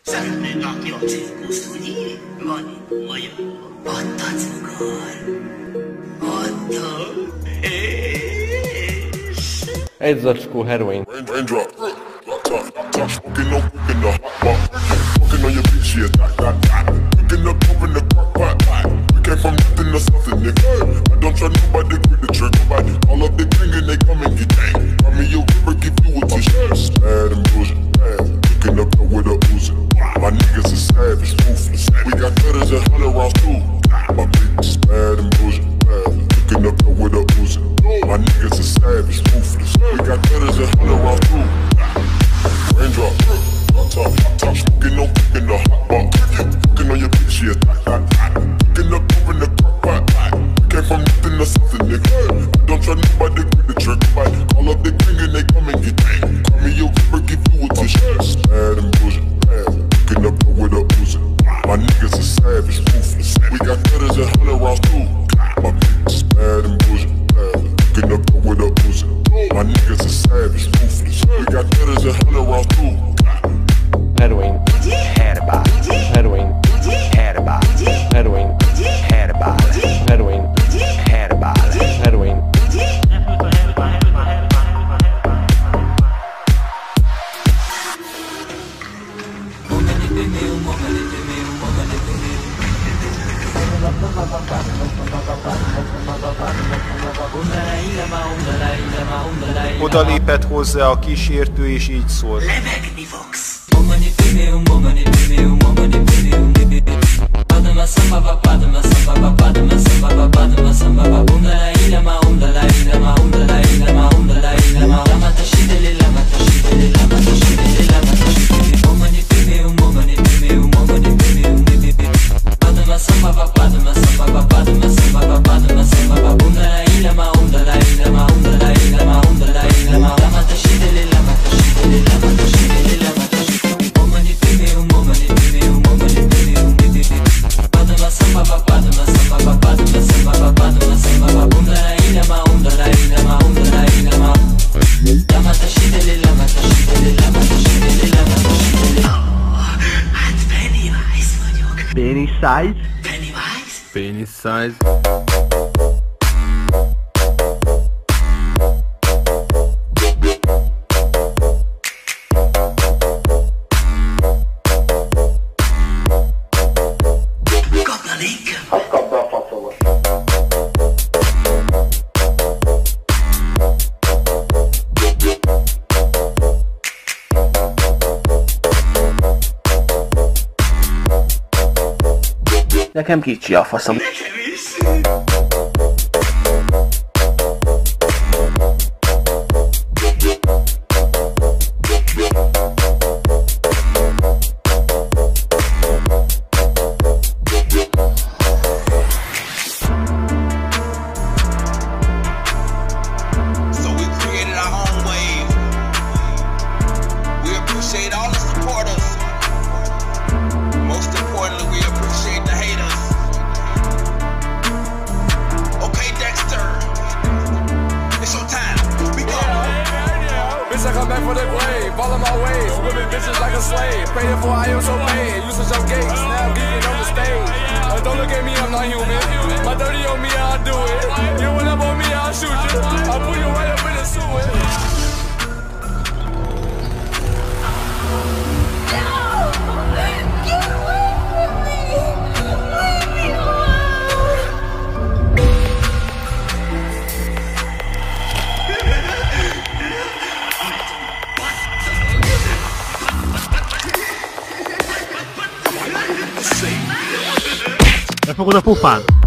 Szeretnéd látni a cirkuszt, ugye? Van itt olyan. Adtatsz akkor. Adtam. És... Egy zacskó heroin. Raindrop, top, smoking no in the hot pot. Fucking on your bitch, yeah, that. Picking up over in the crock pot. We came from nothing to something, nigga. I don't try nobody, quit the trigger body. All of the gang and they come and get gang. I mean, you ever give you a tissue. Bad and bullshit, bad. Picking up with a Uzi. My niggas are savage, ruthless. We got cutters and 100 rounds too. My bitch bad and bullshit, bad. Picking up with a Uzi. My niggas are savage, ruthless. We got cutters and 100 rounds too. Raindrop, top, smoking no in the hot pot. Fucking on your bitch, yeah, picking up over in the crock pot. We came from nothing to something, nigga. I don't try nobody, quit the trigger body. All of the gang and they come and get gang. Call me your river, give you a tissue. Bad and bullshit, bad. Picking up with a Uzi. My niggas are savage, ruthless. We got cutters and 100 rounds too. My bitch bad and bullshit, bad. Picking up with a Uzi. My niggas are savage, ruthless. We got cutters and 100 rounds too. Heroin. Had about it. Heroin. Had about it. Heroin. Had about it. Heroin. Had about it. Heroin. Oda lépett hozzá a kísértő és így szólt. Lebegni fogsz. Penis size? Pennywise? Penis size. Kaplanék? Azt kapta a faszomat. Nekem kicsi a faszom. Nekem is. So we created our own wave. We appreciate all the supporters. Most importantly, we appreciate the haters. Okay, Dexter, it's your time. We go. Bitch, I come back for the grave, follow my ways, whipping bitches like a slave. Praying for I am so paid, using some gates, now I'm geeking on the stage. Don't look at me, I'm not human. My 30 on me, I'll do it. You went up on me, I'll shoot you. I'll put you right up in the sewer. Befogod a pufán?